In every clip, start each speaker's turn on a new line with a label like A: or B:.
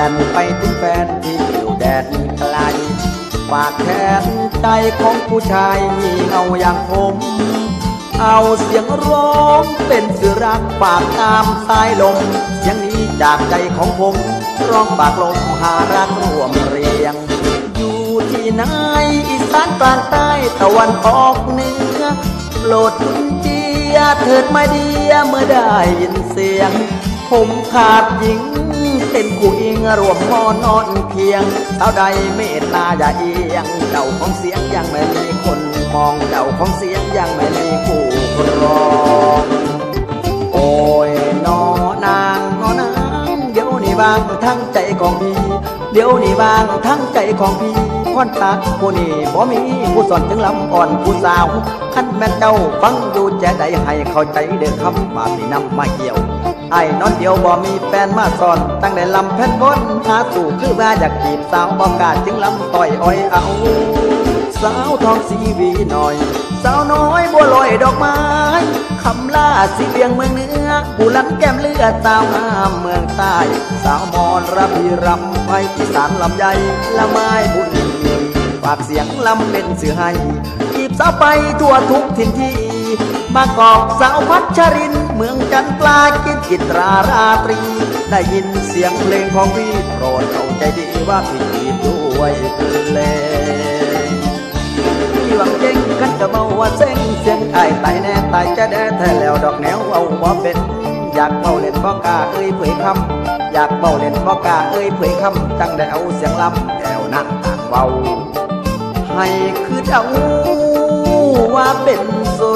A: นไปถึงแฟนที่อยู่แดนไกลฝากแทนใจของผู้ชายงี่เง่าอย่างผมเอาเสียงร้องเป็นสื่อรักฝากตามสายลมเสียงนี้จากใจของผมร้องปากลมหารักร่วมเรียงอยู่ที่ไหนอีสานกลางใต้ตะวันออกเหนือโปรดจุนเจียเถิดมาเดียเมื่อได้ยินเสียงผมขาดหญิงเป็นคู่อิงรวมมอนอนเพียงสาวใดเมตตาอย่าเอียงเจ้าของเสียงยังไม่มีคนมองเจ้าของเสียงยังไม่มีผู้ร้องโอ้ยนอนางนอนางเดี๋ยวนี้บางทั้งใจของพี่เดี๋ยวนี้บางทั้งใจของพี่พรตักผู้นี้บ่มีผู้สอนถึงลำอ่อนผู้สาวขันแม่นเจ้าฟังอยู่จะได้ให้เข้าใจเด้อคำบาปที่นำมาเกี่ยวไอ้นอนเดียวบ่มีแฟนมาสอนตั้งแต่ลำแผ่นบนหาสู่คือว่าอยากจีบสาวบ่กล้าจึงลำต่อยอ้อยเอาสาวทองสีวีหน่อยสาวน้อยบัวลอยดอกไม้คำล่าสีเวียงเมืองเหนือผู้ลันแก้มเลือดสาวงามเมืองใต้สาวมอนระพีรำไปอีสานลำใหญ่ละไม้บุญฝากเสียงลำเป็นสื่อให้จีบสาวไปทั่วทุกถิ่นที่มากอกสาวพัชรินเมืองจันทร์ปลากินจิตราราตรีได้ยินเสียงเพลงของพี่โปรดเข้าใจดีว่าพี่จีบด้วยเพลงที่หวังเจ๊งกันก็เมาว่าเซ็งเสียงไอ้ไตแน่ไตจะแด่แท้แล้วดอกแนวเอาบ่เป็นอยากเบาเล่นบ่กล้าเอ้ยเผยคำอยากเบาเล่นบ่กล้าเอ้ยเผยคำจังได้เอาเสียงลำแก้วนั่งต่างเบาให้คือเดาว่าเป็นโซ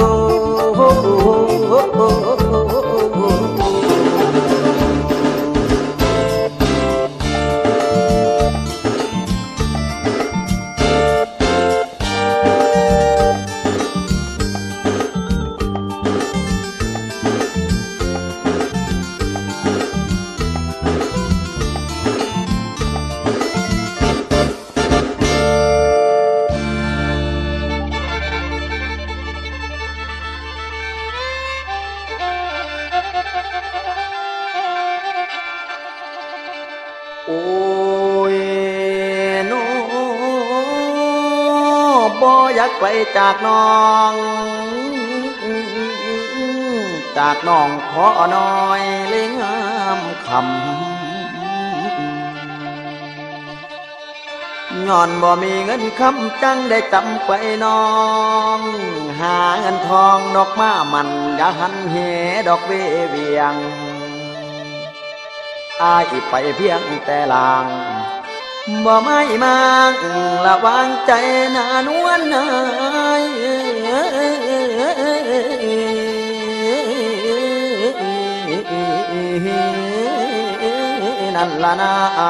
A: โอ้ยโนบ่อยากไปจากน้องจากน้องขอน้อยเลี้ยงงามคำย้อนบ่มีเงินคำจังได้จำไปน้องหาเงินทองดอกมามันอย่าหันเหดอกเวียงอายไปเพียงแต่ลางบ่ไม่มากระวังใจหน้านวลนายนั่นละนะ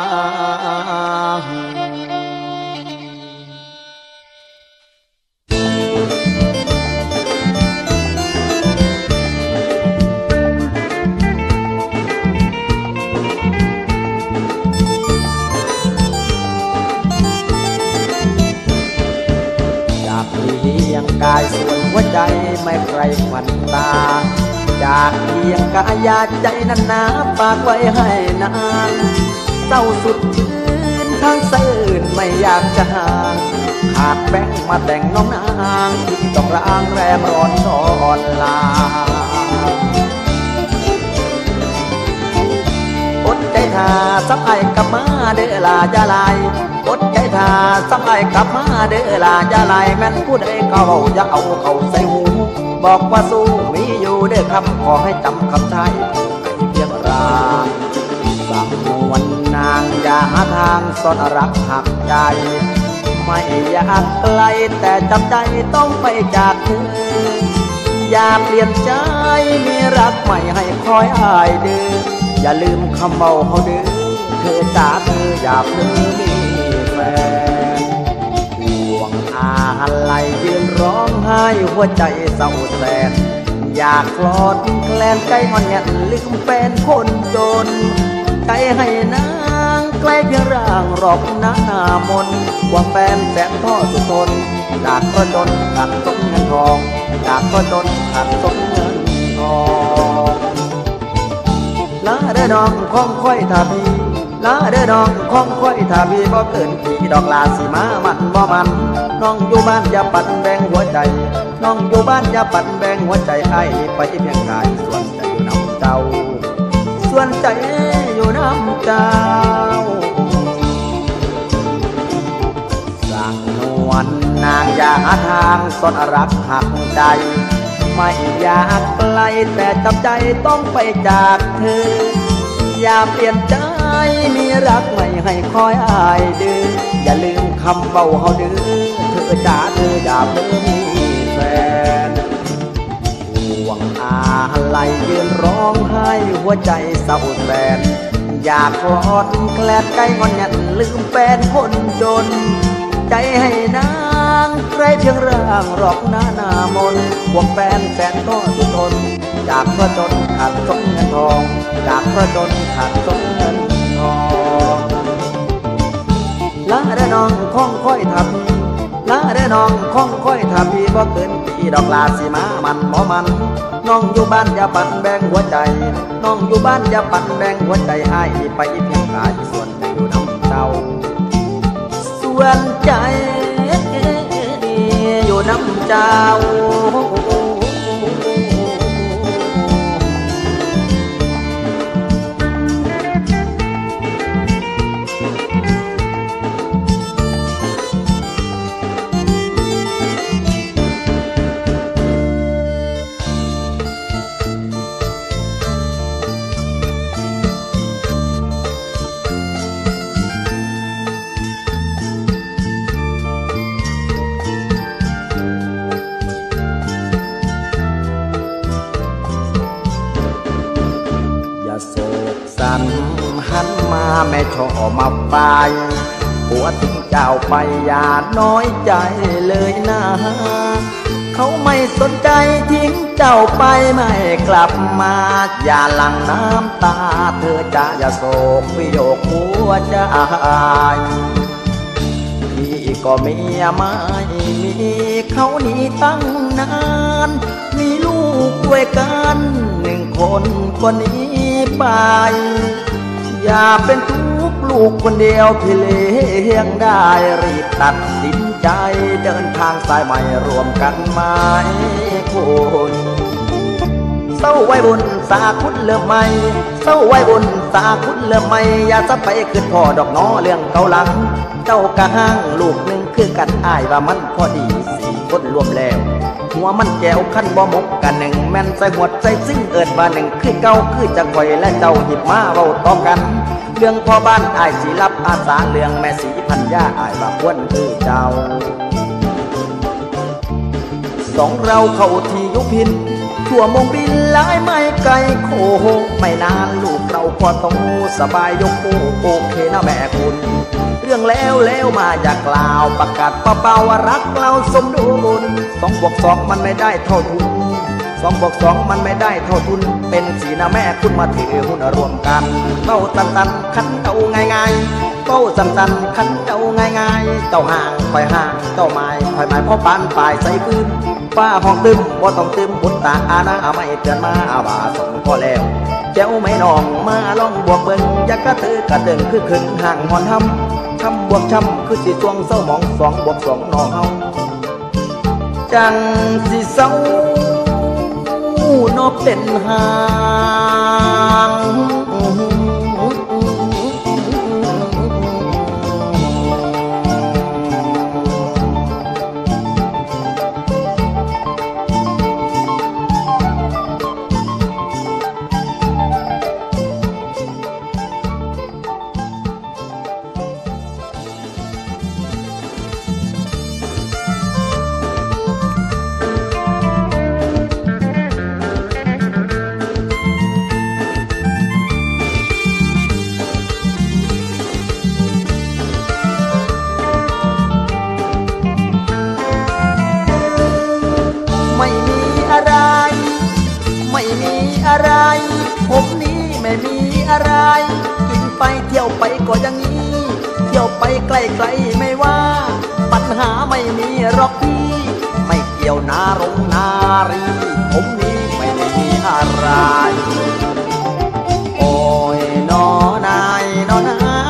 A: ยังกายส่วนหัวใจไม่ใครขวัญตาจากเพียงกายาใจนั้นนาฝากไว้ให้นานเศร้าสุดชื่นทางเสื่นไม่อยากจะห่างขาดแบงมาแต่งน้องนางที่ต้องร่างแรมร้อนนอนลาอดใจท่าสับไอกลับมาเด้อลาจะลายอดใจท่าสับไอกลับมาเด้อลาจะลายแม่นผู้ใดเขาอย่าเอาเขาใส่หูบอกว่าสู้มีอยู่เด้อคำขอให้จำคำไทยเพียงรางสามวันนางอย่าหาทางซ่อนรักหักใจไม่อยากไกลแต่จำใจต้องไปจากเธออย่าเปลี่ยนใจมีรักใหม่ให้คอยอายเด้ออย่าลืมคำเบาเขาเด้อเธอจ๋าเธออย่าเพิ่งมีแฟนห่วงอะไรยืนร้องไห้หัวใจเศร้าแสนอยากคลอดแคลนใจอ่อนแงนลืมแฟนคนจนใจให้นางใกล้เพียงร่างรอกหน้ามนว่าแฟนแสนพ่อสุดทนจากก็จนขาดสมเงินทองจากก็จนขาดสมเงินทองลาเด้อน้องคงค่อยท่าพี่ลลาเด้อน้องของค่อยถ้าพี่บ่เกินพี่ดอกลาสิมามันบ่มันน้องอยู่บ้านอย่าปั่นแบ่งหัวใจน้องอยู่บ้านอย่าปั่นแบ่งหัวใจไอ้ไปเพียงกายส่วนใจอยู่น้ำเจ้าส่วนใจอยู่น้ำเจ้าสั่งนวลนางอย่าหาทางซ่อนรักหักใจไม่อยากไกลแต่จำใจต้องไปจากเธออย่าเปลี่ยนใจมีรักไม่ให้คอยอายดื้ออย่าลืมคำเบาเฮาดื้อเธอจ๋าเธออย่าเพิ่งมีแฟนห่วงอะไรยืนร้องไห้หัวใจเศร้าแสนอยากกอดแกลดใกล้งอนยันลืมแฟนคนจนใจให้นางใครเพียงร่างหลอกหน้ามนห่วงแฟนแสนก็สุดทนจากเพราะจนขาดสมเงินทองจากเพราะจนขาดสมเงินทองลาเด้อน้องคงค่อยทับลาเด้อน้องคงค่อยทับพี่บ่เกินพี่ดอกลาสิมามันบ่มันน้องอยู่บ้านอย่าปั่นแบ่งหัวใจน้องอยู่บ้านอย่าปั่นแบ่งหัวใจอ้ายไปเพียงกายส่วนใจอยู่น้ำเจ้าส่วนใจอยู่น้ำเจ้าโศกสันหันมาแม่ชอมาไปผัวทิ้งเจ้าไปอย่าน้อยใจเลยนะเขาไม่สนใจทิ้งเจ้าไปไม่กลับมาอย่าหลั่งน้ำตาเธอจะอย่าโศกวิโยกหัวใจพี่ก็เมียไม่มีเขาหนีตั้งนานมีลูกด้วยกัน1 คนคนนี้ไปอย่าเป็นทุกข์ลูกคนเดียวพี่เลี้ยงได้รีบตัดสินใจเดินทางสายใหม่รวมกันไหมคุณเศร้าไว้บนสาคุณเริ่มใหม่เศร้าไว้บนสาคุณเริ่มใหม่อย่าสะไปขึ้นพ่อดอกน้อเรื่องเก่าหลังเจ้ากะห้างลูก1คือกันอ้ายว่ามันพอดี4 คนรวมแล้วหัวมันแก้วขั้นบ่มกกัน1แม่นใส่หัวใจซึ่งเอิดว่า1คือเก่าคือจะคอยและเจ้าหยิบมาเว้าต่อกันเรื่องพ่อบ้านอ้ายสิรับอาสาเรื่องแม่สีพันยาอ้ายว่าควรคือเจ้า2เราเข้าที่ยุพินชั่วโมงบินหลายไม่ไกลโคไม่นานลูกเราพอโตสบายยกโอเคนะแม่คุณเรื่องแล้วมาอยากกล่าวประกาศเบาๆว่ารักเราสมดุล2+2มันไม่ได้เท่าทุน2+2มันไม่ได้เท่าทุนเป็นสีนะแม่คุณมาถือหุ้นรวมกันเต้าตันคันเต้าง่ายๆเต้าตันคันเต้าง่ายๆเต้าห่างคอยห่างเต้าไม้คอยไม้พ่อปานปลายใส่ปืนป้าห้องตึมบ่ต้องตึมบุญตาอาณาไม่เตือนมาว่าส่งพอแล้วแจ้วไม่น้องมาลองบวกเบิ่งอยากกระตือกระเดิงคือขึงห่างหอนช้ำบวกช้ำคือสิช่วงเศร้าหมอง2+2น้องเฮาจังสิเศร้านอกเป็นห่างอะไรผมนี้ไม่มีอะไรกินไปเที่ยวไปก็อย่างนี้เที่ยวไปไกลๆไม่ว่าปัญหาไม่มีหรอกพี่ไม่เกี่ยวนารงนารีผมนี้ไม่ได้มีอะไรโอ้ยน้อนายน้อนา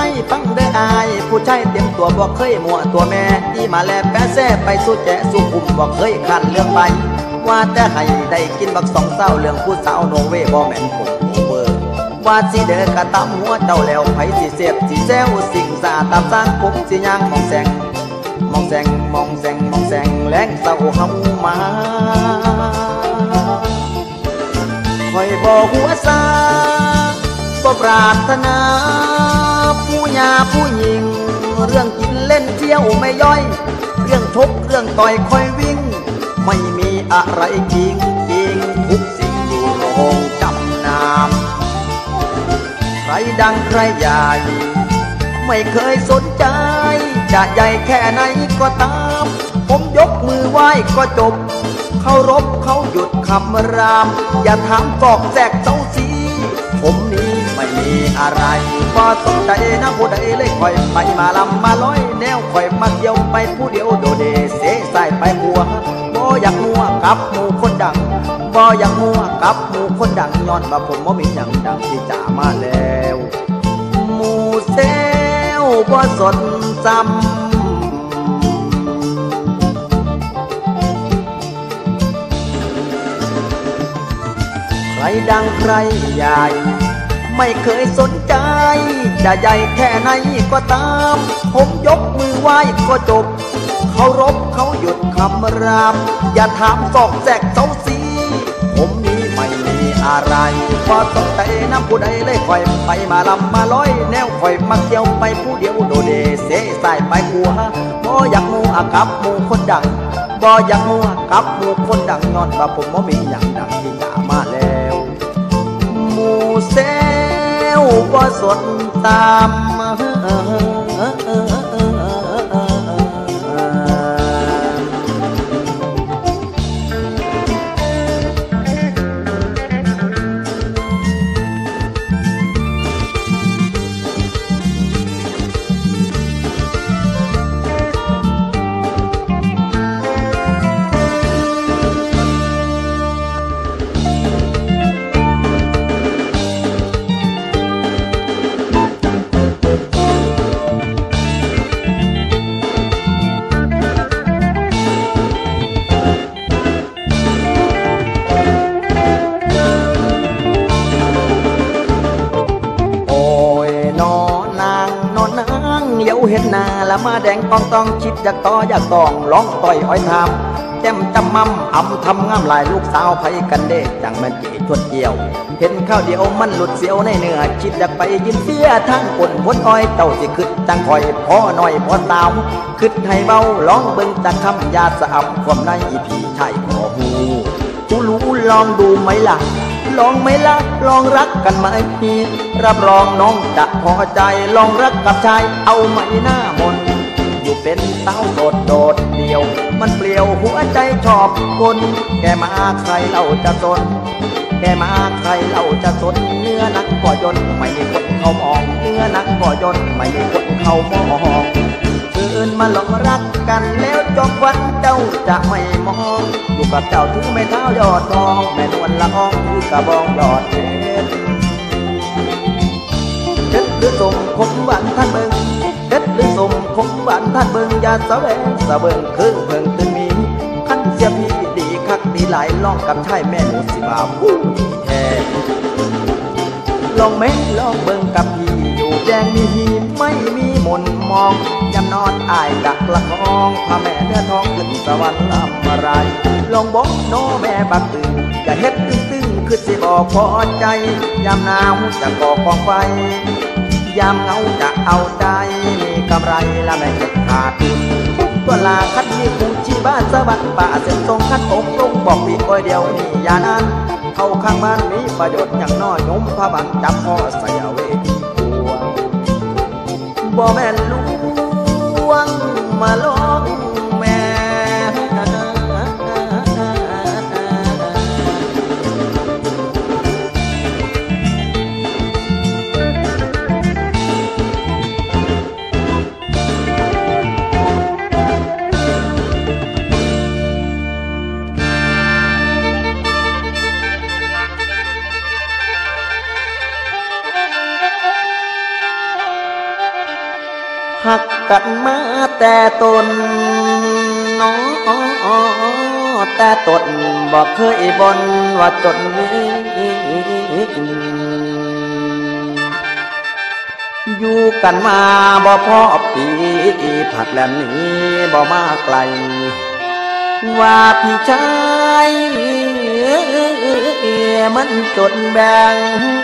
A: ตัวบ่เคยมัวตัวแม่ที่มาแลแปะแซ่ไปสู้แจะสู้คุมบ่เคยขันเรื่องไปว่าแต่ให้ได้กินบักสองเศร้าเรื่องผู้สาวโนเวบ่แม่นผมโอเวอร์ว่าสิเด้อกะตำหัวเจ้าแล้วไผสิเสพสิแซวสิ่งสาตามสร้างผมสิย่างมองแสงมองแสงมองแสงมองแสงแรงเศร้าเฮามาคอยบ่หัวซาบ่ปรารถนาผู้หญิงผู้หญิงเรื่องกินเล่นเที่ยวไม่ย่อยเรื่องชกเรื่องต่อยคอยวิ่งไม่มีอะไรจริงจริงทุกสิ่งอยู่โรงจำนำใครดังใครใหญ่ไม่เคยสนใจจะใหญ่แค่ไหนก็ตามผมยกมือไหว้ก็จบเคารพเขาหยุดคำรามอย่าถามตอกแทรกเจ้าสีผมนี้ไม่มีอะไรก็สนใจนะผู้ใดเลยคอยไปมาลำมาร้อยแนวคอยมาเดียวไปผู้เดียวโดเดเสใส่ไปหัวบ่อยากมัวกับหมู่คนดังบ่อยากมัวกับหมู่คนดังย้อนว่าผมบ่มีอย่างดังที่จะมาแล้วหมู่เซลบ่สนซ้ำใครดังใครใหญ่ไม่เคยสนใจจะใหญ่แค่ไหนก็ตามผมยกมือไหว้ก็จบเคารพเขาหยุดคำรามอย่าถามซอกแซกเจ้าสีผมนี้ไม่มีอะไรพอสนใจน้ำผู้ใดเลยคอยไปมาลำมาร้อยแนวคอยมาเที่ยวไปผู้เดียวโดเดเสใส่ไปหัวบ่อยากมัวกับหมู่คนดังบ่อยากมัวกับหมู่คนดังย้อนว่าผมบ่มีอย่างดังที่จะมาแล้วหมู่เซลบ่สนตามเห็นหน้าละมาแดงต้องคิดอยากต่ออยากต้องร้องต่อยอ้อยทำแจ่มจำมั่มอำทำงามหลายลูกสาวไผกันเด้จังมันจีชวนเกี่ยวเห็นข้าวเดียวมันหลุดเสียวในเนื้อคิดอยากไปยินเสียทั้งคนพ้นอ้อยเจ้าสิขึ้นจังคอยพ่อหน่อยพ่อสาวขึ้นให้เบาร้องเบิ่งจากคำยาสะอับความในพี่ชายขอหูกูรู้ลองดูไหมล่ะลองไหมล่ะลองรักกันไหมพี่รับรองน้องจะพอใจลองรักกับชายเอาไหมหน้ามนอยู่เป็นเต้าโดดเดียวมันเปลี่ยวหัวใจชอบคนแกมาใครเราจะสนแกมาใครเราจะสนเนื้อนักก่อยนไม่มีคนเขามองเนื้อนักก่อยนไม่มีคนเขามองเชิญมาลองรักกันแล้วจบวันเจ้าจะไม่มองอยู่กับเจ้าถือไม่เท้ายอดทองแม่นวลละอองถือกระบองยอดเพชรเพชรหรือสมคมหวานท่านเบิ่งเพชรหรือสมคมหวานท่านเบิ่งอย่าสะแวงสะเบิ่งคือเพิ่งตื่นมีขั้นเสียพี่ดีคักดีหลายลองกับชายแม่หนูสิบ่าวผู้แท้ลองแม่ลองเบิ่งกับพี่อยู่แจ้งมีหีไม่มีมนมองยำนอนอายดักละคองพาแม่เนื้อทองขึ้นสวรรค์ลำอะไรลองบอกโนแม่บักตื่นอย่าเฮ็ดตึงคือสิบอกพอใจยามหนาวจะก่อกองไฟยามเหงาจะเอาใจมีกำไรและไม่เก็บขาดทุนตัวลาคัดมีผู้ชีบ้านสวัสดิ์ป่าเส้นทรงคัดอกลงบอกพี่ก้อยเดียวนี่อย่านานเข้าข้างบ้านมีประโยชน์อย่างน้อยยมพระบังจับพ่อใส่เอาเวทีตัวบ่แม่นลวงมาลองแม่หักกันมาแต่ตนน้อแต่ตนบอกเคยบ่นว่าตนนี้อยู่กันมาบ่พอปีผัดแลมนี้บ่มาไกลว่าพี่ชายมันจนแบ่ง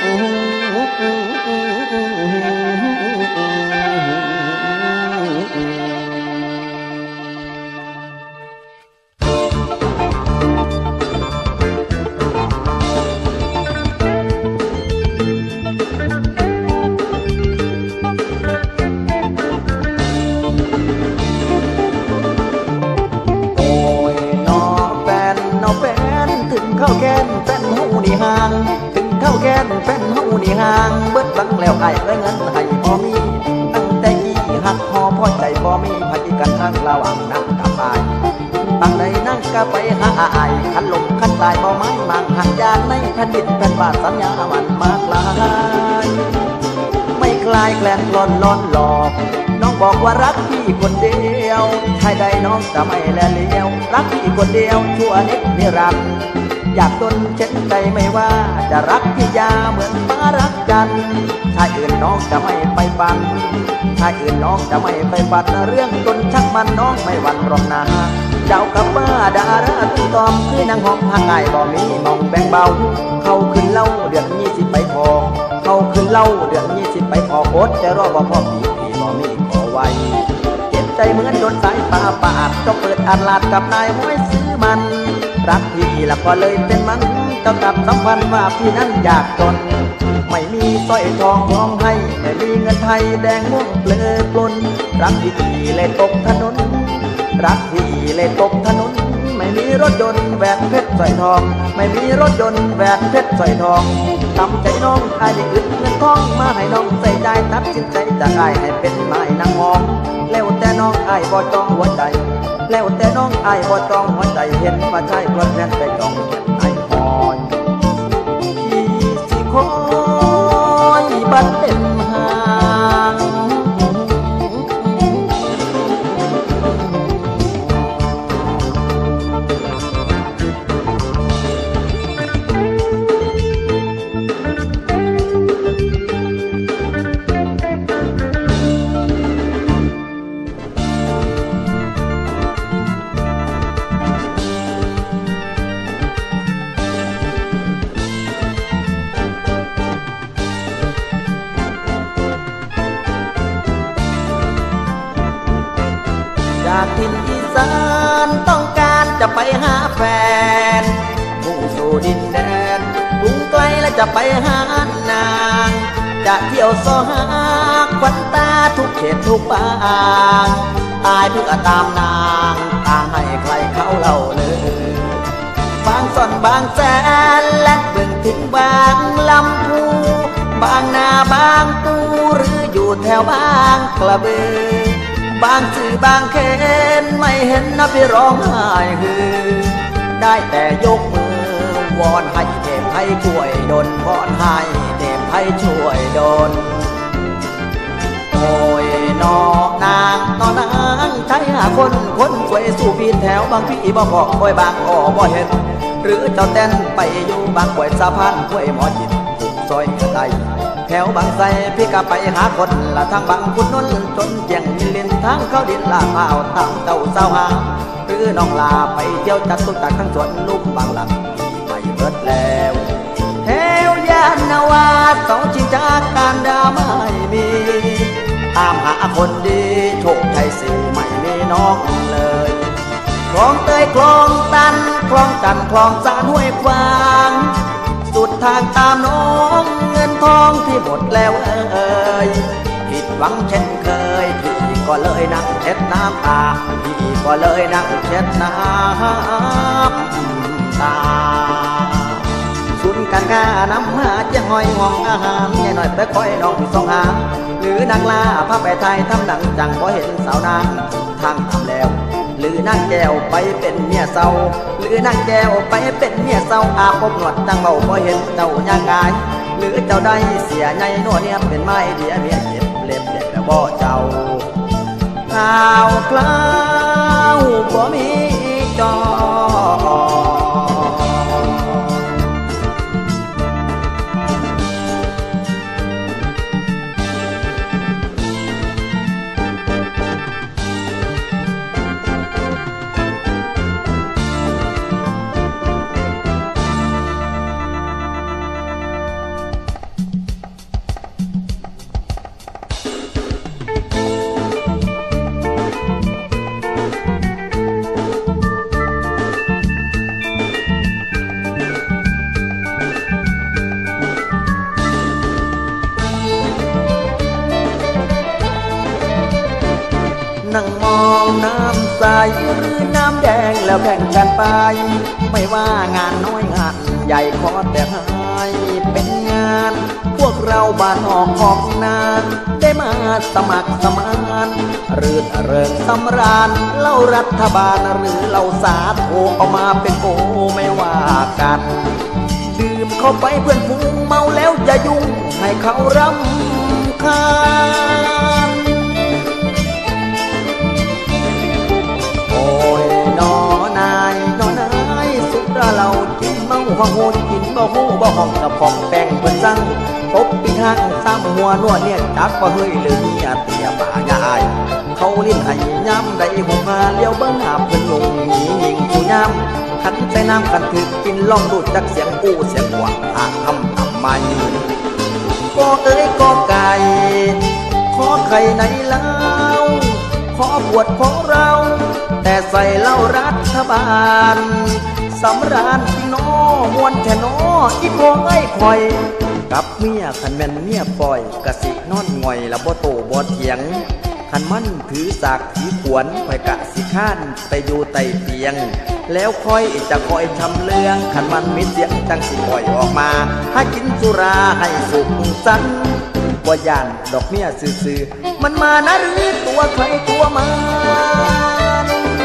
A: เข้าแกนแฟนเฮานี่ห่างถึงเข้าแกนแฟนเฮานี่ห่างเบิดบังแล้วไอ้เงินให้พอมีตั้งแต่กี้หักพอพอใจพอมีพากันทางระหว่างนั่งกับอายบางใดนั่งก็ไปหาอายขันลมขันตายบ่ไม้มางหักยานในแผ่นดินแผ่นบาทสัญญามันมากลายไม่คลายแกล้งกลอนล้อนหลอกน้องบอกว่ารักพี่คนเดียวชายใดน้องจะไม่แลเลี้ยวรักพี่คนเดียวชั่วนิดนิรันดร์อยากตนเช่นใจไม่ว่าจะรักพี่ยาเหมือนฟ้ารักกันชายอื่นน้องจะไม่ไปปั่นชายอื่นน้องจะไม่ไปปัดเรื่องตนชักมันน้องไม่หวั่นรองนาเจ้ากับป้าดาราตุ้ตอมคือนางห้องห่างไงบ่มีมองแบ่งเบาเขาขึ้นเล่าเดือน20ไปพอเขาขึ้นเล่าเดือน20ไปพอโคตรจะรอบ่พอพี่บ่มีขอไว้เจ็บใจเหมือนโดนสายฟ้าปาดต้องเปิดอัดลาดกับนายห้อยซื้อมันรักพี่ละก็เลยเป็นมันเจ้ากับสัมพันธ์ว่าพี่นั้นอยากจนไม่มีสร้อยทองร้องให้ไม่มีเงินไทยแดงม่วงเปลือปล้นรักพี่เลยตกถนนรักพี่เลยตกถนนไม่มีรถยนต์แหวนเพชรสร้อยทองไม่มีรถยนต์แหวนเพชรสร้อยทองทำใจน้องไอ้ได้อึดเงินทองมาให้น้องใส่ใจตัดสินใจจากไอ้ให้เป็นไม้นางมองแล้วแต่น้องไอ้บ่จองหัวใจแล้วแต่น้องไอ้บ่จองหัวใจเห็นว่าใจกวนแทนไปจองเห็นไอ้คอยที่สิคอยบัดเป็นห่างจากถิ่นอีสานต้องการจะไปหาแฟนมุ่งสู่ดินแดนกรุงไกลและจะไปหานางจะเที่ยวซอหาควันตาทุกเขตทุกบ้านอายเพื่อตามนางทางให้ใครเขาเล่าเลยบางซ่อนบางแสนและเบิ่งถึงบางลำพูบางนาบางปูหรืออยู่แถวบางกระเบือบางสื่อบางเขนไม่เห็นนะพี่ร้องไห้ฮือได้แต่ยกมือวอนให้เทพไทยช่วยดลวอนให้เทพไทยช่วยดลโอ้ยนอนางใช้หาคนสวยสู่พี่แถวบางพี่บ่บอกคอยบางอ้อบ่เห็นหรือเจ้าเต้นไปอยู่บางกวยสะพานกวยหมอจิตซอยกระไดแถวบางไทรพี่ก็ไปหาคนละทางบางคุณนนจนเจียงมิลินทางเขาดินลาเผาตามเจ้าสาวหาหรือน้องลาไปเที่ยวจัดตุจักทั้งสวนลุ่มบางหลังไปเบิดแล้วแถวยานนาวาเสาชิงจากการดาไม่มีตามหาคนดีโชคชัยสี่ไม่มีน้องเลยคลองเตยคลองตันคลองจันคลองสานห้วยฟางสุดทางตามน้องเงินทองที่หมดแล้วผิดหวังเช่นเคยพี่ก็เลยนั่งเช็ดน้ำตาพี่ก็เลยนั่งเช็ดน้ำตาสุนการค้าน้ำหาจะหอยห้องอาหารแง่หน่อยไปคอยน้องสองหางหรือนางลาพาไปไทยทำหนังจังพอเห็นสาวนางทางทำแล้วหรือนางแก้วไปเป็นเมียเศร้าหรือนางแก้วไปเป็นเมียเศร้าอาบอบนวดจังเบาพอเห็นเจ้าย่างกายหรือเจ้าได้เสียใหญ่นัวเนี่ยเป็นไม้เดียเมียเจ็บเล็บเด็กแล้วบ่เจ้าข่าวคราวบ่มีจอนั่งมองน้ำใสหรือน้ำแดงแล้วแข่งกันไปไม่ว่างานน้อยงานใหญ่ขอแต่ให้เป็นงานพวกเราบ้านออกของนาได้มาสมัครสมานรื่นเริงสำราญเล่ารัฐบาลหรือเล่าสาโทเอามาเป็นโกไม่ว่ากันดื่มเข้าไปเพื่อนฟูงเมาแล้วจะยุ่งให้เขารำคาญโอ้ยนอนายนอนายสุดเรากินเมาห้องโหดกินบ่หูบ่ห้องกับของแป้งเพิ่นสั่งพบปีห้างซ้ำหัวนวดเนี่ยจักว่าเฮ้ยเลยเนี่ยเตี้ยป่าง่ายเขาลิ้นให้ย้ำได้หัวเลี้ยวเบิ้งหาเพิ่นลงหนียิงผู้ย้ำขันใส่น้ำกันถึกกินล่องดูดจักเสียงกู้เสียงหวังหาทำไมก็เอ้ยก็ไก่ขอไข่ในเล้าขอบวชของเราแต่ใส่เหล้ารัฐบาลสำราญพี่น้อมวนแท่น้ออีพงไอ้คอยกับเมียขันแม่นเมียปล่อยกะสินอนง่อยละบ่โตบ่เถียงขันมันถือสากถือขวนคอยกะสิข้านไปอยู่ใต้เตียงแล้วค่อยจะคอยชำเลืองขันมันมีเสียงจังสิปล่อยออกมาถ้ากินสุราให้สุขสันว่าย่านดอกเมียซื่อๆมันมานะหรือตัวใครตัวมัน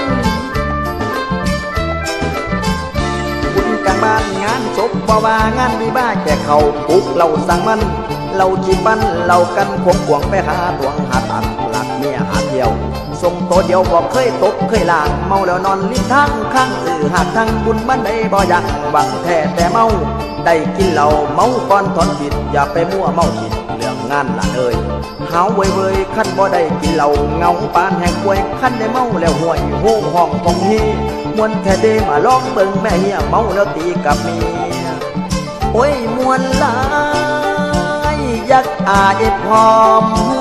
A: บุญกลางบ้านงานศพบ่ว่างานมีบ้าแก่เขาปุกเราสั่งมันเราจีบันเรากันคงหวงไปหาดวงหาตัดหลักเมียหาเดียวส่งตัวเดียวบอกเคยตกเคยลางเมาแล้วนอนลิ้นทางข้างหากทางบุญบ้านใดบ่อยากหวังแท้แต่เมาได้กินเหล้าเมาก่อนถอนผิดอย่าไปมั่วเมาผิดเรื่องงานละเอ่ยหาวเว่ยขั้นบ่ได้กินเหล้าเงาปานแห่งป่วยขั้นได้เมาแล้วห่วยโห่ห้องของฮีมวนแท้เดมาลองเบิ่งแม่เฮียเมาแล้วตีกับเมียโอ้ยมวนหลายยักอายพร้อม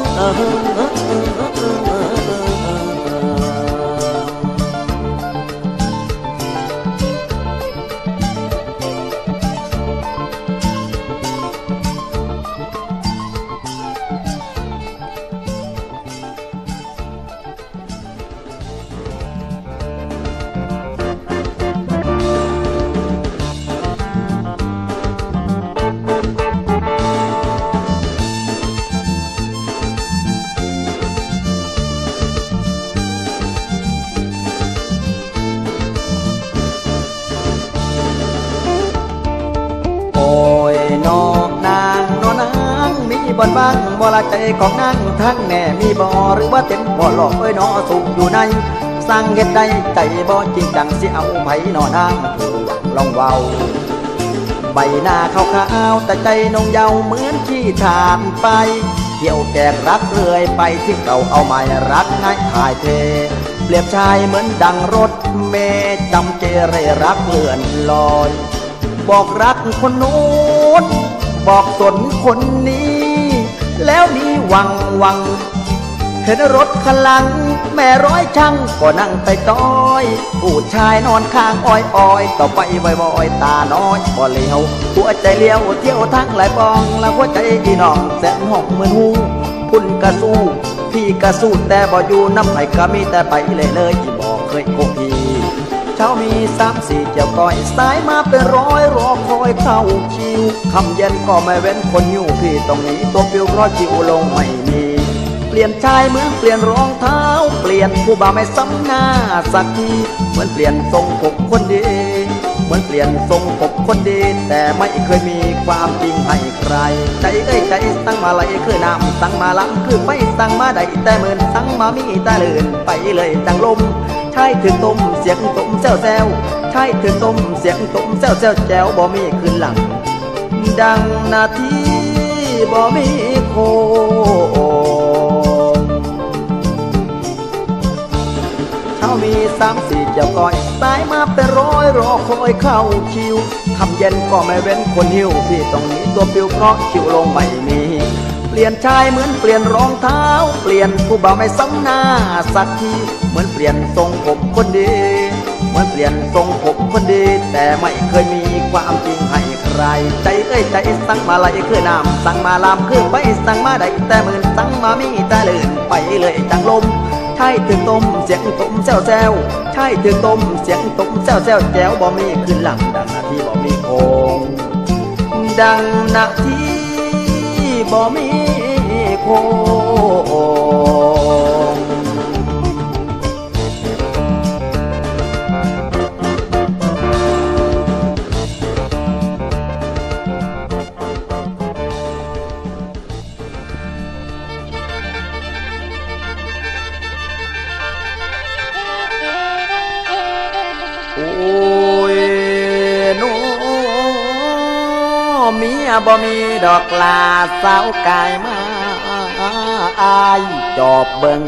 A: บ่อนบ้างบ่ละใจของนางทั้งแน่มีบ่หรือว่าเต็มบ่หลอกเอ้ยนอสูงอยู่ในสร้างเฮ็ดได้ใจบ่จริงจังสิเอาไผนอนางลองเว้าใบหน้าขาวๆแต่ใจนงเยาเหมือนขี้ทานไปเที่ยวแกกรักเรื่อยไปที่เราเอาไม้รักง่ายถ่ายเทเปรียบชายเหมือนดังรถเมล์จำเจเรรักเลื่อนลอยบอกรักคนโน้นบอกสนคนนี้แล้วมีวังเห็นรถคันหลังแม่ร้อยช่างก็นั่งไปต้อยผู้ชายนอนข้างอ้อยต่อไปบ่อยตาน้อยบ่เลี้ยวหัวใจเลี้ยวเที่ยวทั้งหลายปองแล้วหัวใจพี่น้องแสนห้องเหมือนหูพุ่นกระสู้พี่กระสู้แต่บ่อยู่น้ำไหลก็มีแต่ไปเลยที่บอกเคยโกพีเช้ามี3-4เจียวก้อยสายมาเป็นร้อยรอคอยเข้าคิวคำเย็นก็ไม่เว้นคนอยู่พี่ตรงนี้ตัวปิวเพราะจิวลงไม่มีเปลี่ยนชายเหมือนเปลี่ยนรองเท้าเปลี่ยนผู้บ่าวไม่ซ้ำหน้าสักทีเหมือนเปลี่ยนทรงผมคนดีเหมือนเปลี่ยนทรงผมคนดีแต่ไม่เคยมีความจริงให้ใครใจเอ้ยใจสั่งมาไหลคือน้ำสั่งมาล้ำคือไฟสั่งมาได้แต่เหมือนสั่งมามีแต่เลื่อนไปเลยดังลมใช่ถึงต้มเสียงต้มแซวแซวใช่ถึงต้มเสียงต้มแซวแซวแจ๋วบ่มีคืนหลังดังนาทีบ่มีโคมี3-4เจ้าก้อยตายมาเป็นร้อยรอคอยเข้าคิวทำเย็นก็ไม่เว้นคนหิวที่ต้องหนีตัวปิวเพราะคิวลงไม่มีเปลี่ยนชายเหมือนเปลี่ยนรองเท้าเปลี่ยนผู้บ่าวไม่ซ้ำหน้าสักทีเหมือนเปลี่ยนทรงผมคนดีเหมือนเปลี่ยนทรงผมคนดีแต่ไม่เคยมีความจริงให้ใครใจเอ้ยใจสั่งมาไหลคือน้ำสั่งมาลามคือไปสั่งมาได้แต่เหมือนสั่งมามีแต่เลื่อนไปเลยจังลมใช่ถึงต้มเสียงต้มแซวแซวใช่ถึงต้มเสียงต้มแซวแซวแจ๋วบ่มีขึ้นหลังดังนาทีบ่มีโคงดังนาทีบ่มีโคงเมียบ่มีดอกลาสาวกายมาอายจอบเบิ่ง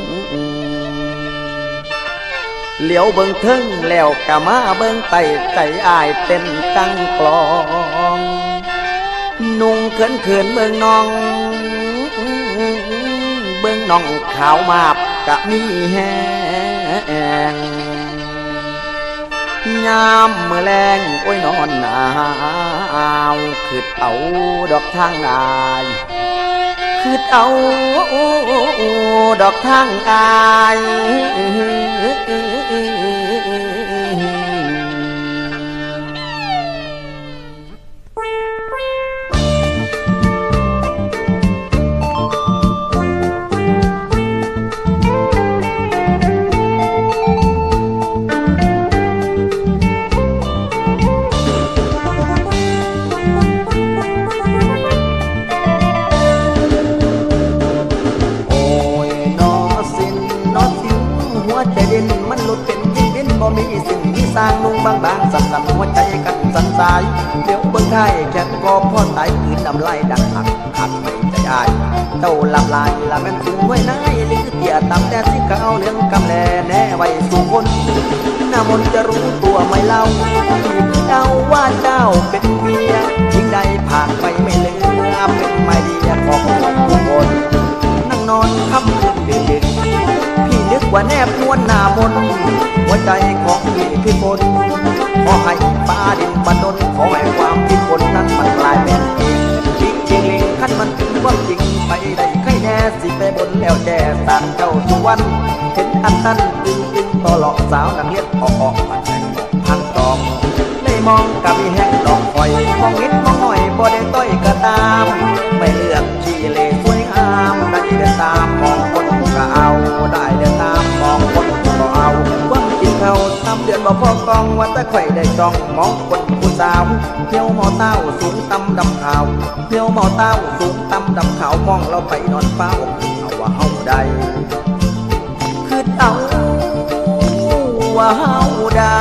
A: เหลียวเบิ่งทึ่งแล้วกะมาเบิ่งไตใจอายเต้นตั้งกลองนุ่งเขินเขินเบิ่งน้องเบิ่งน้องขาวมาบกะมีแฮงยามมื้อแลงโอ้ยนอนหนาวคืดเอาดอกทางอายคืดเอาดอกทางอายมันหลุดเป็นยิ่งเป็นบ่มีสิ่งที่สร้างนุ่งบางๆสั่นๆหัวใจกันสั่นสายเดี๋ยวเบิ่งไทยแค่ก็พ่อตายคืนน้ำลายดังหักหักไม่ใจอายเต้าหลับลายละแม่นสูงไว้นายหรือเตี่ยต่ำแต่สิเก่าเลี้ยงกำแลแน่ไว้สู่คนหน้ามนจะรู้ตัวไม่เล่าที่เดาว่าเจ้าเป็นเมียยิ่งใดผ่านไปไม่เหลือเป็นไม่ดีของทุกคนนั่งนอนค่ำคืนดึกพี่นึกว่าแนบนวลหน้ามนหัวใจของพี่คือคนขอให้ฟ้าดินบันดลขอให้ความที่คนนั้นมันกลายเป็นจริงจริงลิงขั้นมันถึงความจริงไปได้ใครแน่สิไปบนแล้วแจ่สารเจ้าทุกวันเห็นอันนั้นตึงต่อหลอกสาวนักเรียนออกมาแต่งพังตองได้มองกับมีแห้งดอกคอยมองนิดมองหน่อยบ่ได้ต้อยก็ตามไม่เลือกขี้เล่สวยงามได้เดินตามมองคนก็เอาได้เดินตามมองคนก็เอาความจริงเขาทำเดือนบ่พอกองว่าแต่ใครได้จองมองคนผู้สาวเที่ยวหมอเต้าสูงต่ำดำขาวเที่ยวหมอเต้าสูงต่ำดำขาวมองเราไปนอนเฝ้าเอาว่าเฮาได้คือเอาว่าเฮาได้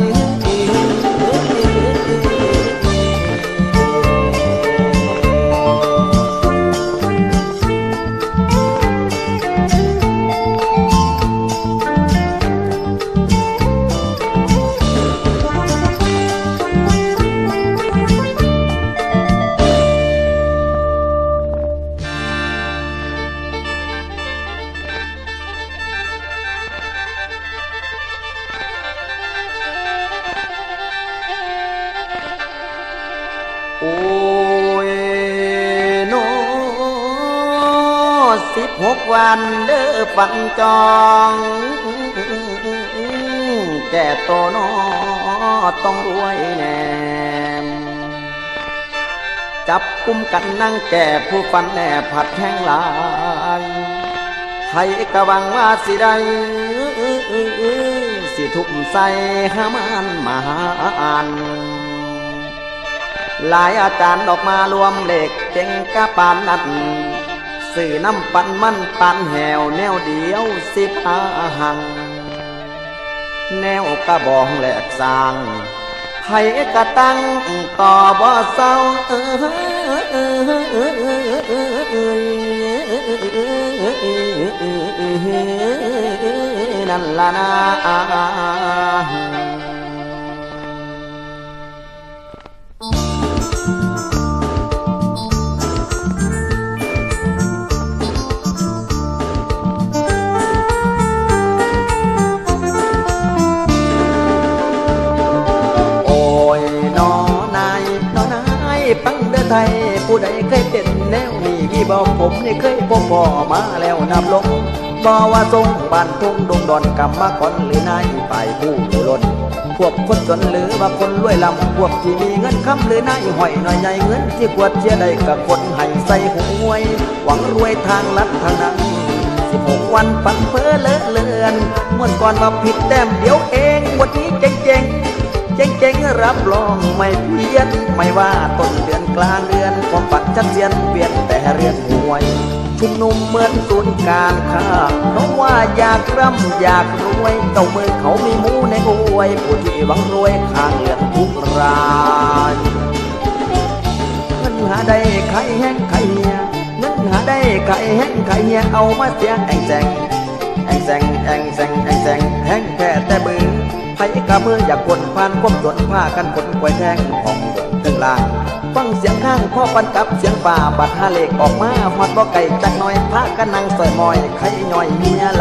A: 16 วันเด้อฝันจองแก่โตนอต้องรวยแน่จับกุมกันนั่งแก่ผู้ฝันแน่ผัดแห้งลายไทยกะวังว่าสิได้สิทุบใส่หามันมาหาอันหลายอาจารย์ออกมารวมเลขเก่งกะปานนัดสื่อน้ำปันมันปันแหวแนวเดียว15 หังแนวกระบองแหลกสร้างไผกะตั้งต่อบ่เศร้านั่นล่ะนะปังเดินไทยผู้ใดเคยเป็นแนวนี้พี่บอกผมนี่เคยพบพ่อมาแล้วนับลงบ่ว่าทรงบ้านทุ่งดงดอนกำมาก่อนหรือนายไปผู้ล้นพวกคนจนหรือว่าคนรวยลำพวกที่มีเงินคำหรือนายห้อยหน่อยใหญ่เงินที่กวดเชียได้กับคนให้ใส่หวยหวังรวยทางลัดทางนั้น16 วันปันเพ้อเลอะเลือนเมื่อก่อนมาผิดแต้มเดี๋ยวเองวันนี้เจ๊งรับรองไม่เพี้ยนไม่ว่าต้นเดือนกลางเดือนความฝันชัดเจนเปลี่ยนแต่เรียนหวยชุมนุมเหมือนศูนย์การค้าเพราะว่าอยากร่ำอยากรวยเจ้ามือเขามีหมูในหวยผู้ที่หวังรวยข้างเลือนทุกรายเงินหาได้ใครแห้งใครเหี่ยเงินหาได้ใครแห้งใครเหี่ยเอามาเสียงแองแซงแห้งแค่แต่มือไผกะมืออยากคนผ่านก้มจนผ้ากันคนกวยแทงของถึงล่างฟังเสียงข้างพ่อปันกับเสียงป่าบัดหาเลขออกมาหอดบ่ไก่จักหน่อยผ้ากันนั่งสอยมอยไข่ย่อยเมียไหล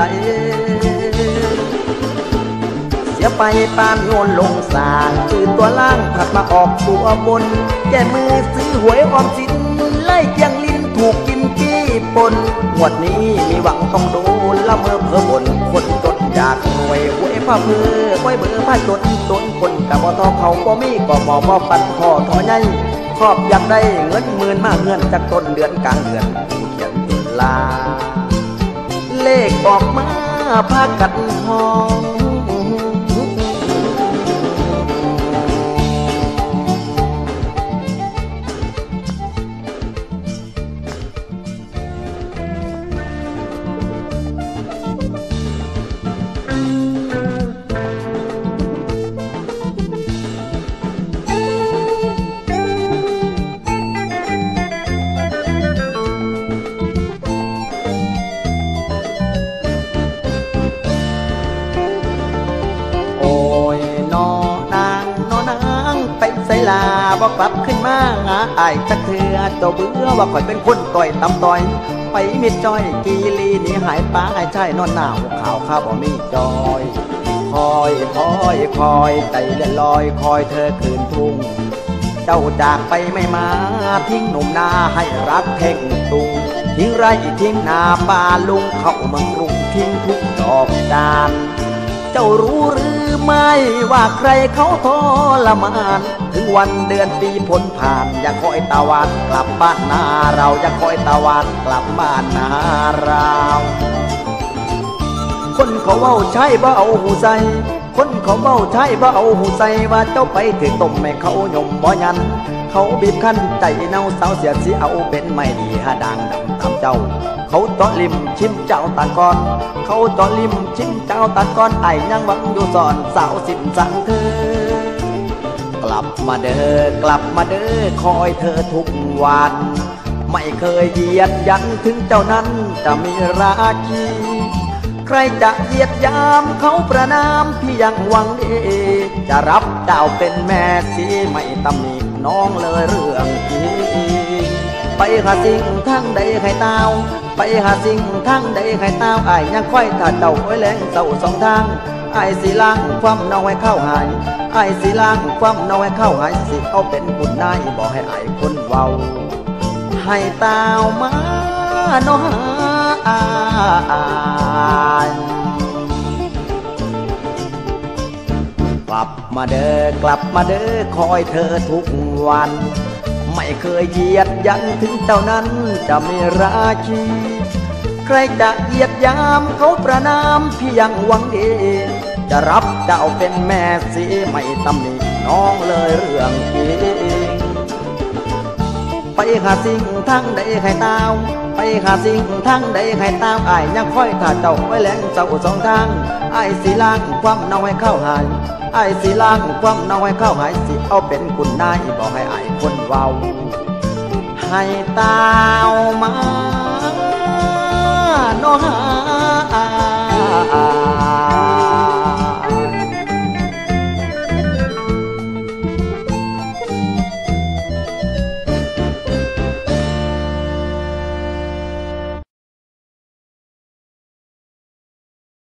A: เสียไปปานโยนลงสางตื่นตัวล่างผัดมาออกตัวบนแก้มือซื้อหวยออมสินไล่เกียงลิ้นถูกกินกี้ปนงวดนี้มีหวังต้องโดนละเมอเพ้อบนคนจนอยากรวยหวยผ้าเพื่อไว้เบอร์ผ้าจนคนกับบ่ทอเขาบ่มีก็บ่ปันคอทอใหญ่ครอบอยากได้เงินหมื่นมาเงินจากต้นเดือนกลางเดือนเขียนลาเลขออกมาพากันห้องลาบอกกลับขึ้นมาหาอ้ายจักเถื่อเจ้าเบื่อว่าข่อยเป็นคนต่อยตำต่อยไปมิดจ้อยกีรีนี่หายป้าหายใจนอนหนาวข่าวข้าบ่มีจอยคอยใจเลื่อนลอยคอยเธอคืนทุ่งเจ้าจากไปไม่มาทิ้งหนุ่มนาให้รักเพ่งตุงทิ้งไร่ทิ้งนาป่าลุงเข้าเมืองกรุงทิ้งทุกดอกจานเจ้ารู้หรือไม่ว่าใครเขาทรมานถึงวันเดือนปีพ้นผ่านอย่าคอยตะวันกลับบ้านนาเราอย่าคอยตะวันกลับบ้านนาเราคนเขาเว้าใช่บ่เอาหูใส่คนเขาเว้าใช่บ่เอาหูใส่ว่าเจ้าไปถึงต้มแม่เขาหย่มบ่ยันเขาบีบคั้นใจเน่าสาวเสียสิเอาเป็นไม่ดีหาดังดำตามเจ้าเขาเจาะลิมชิมเจ้าตาก่อนเขาเจาะลิมชิมเจ้าตาก่อนไอ้ยังหวังอยู่สอนสาวสิ้นสังเธอกลับมาเด้อคอยเธอทุกวันไม่เคยเหยียดยันถึงเจ้านั้นจะมีราคีใครจะเหยียดยามเขาประนามพี่ยังหวังดีจะรับเจ้าเป็นแม่สีไม่ตำหนิน้องเลยเรื่องจริงไปหาสิ่งทั้งใดให้เต้าไปหาสิ่งทั้งใดให้เต้าไอ้ยังค่อยถ้าเจ้าไว้แรงเศร้าสองทางไอ้สิล้างความเน่าให้เข้าหายไอ้สิล้างความเน่าให้เข้าหายสิเอาเป็นบุญนายบอกให้ไอ้คนเว้าให้เต้ามาโนหากลับมาเด้อคอยเธอทุกวันไม่เคยเหยียดยันถึงเจ้านั้นจะมีราชีใครจะเหยียดยามเขาประนามพี่ยังหวังดีจะรับเจ้าเป็นแม่สีไม่ตำหนิน้องเลยเรื่องจริงไปหาสิ่งทั้งใดให้ตาวไปหาสิ่งทั้งใดให้ตามอ้ายยังค่อยถ้าเจ้าไว้แหลงเจ้าสองทางอ้ายสิล้างความเน่าให้เข้าหายอ้ายสิล้างความเน่าให้เข้าหายสิเอาเป็นคุณนายบอกให้อ้ายคนเว้าให้ตาวมาโนหา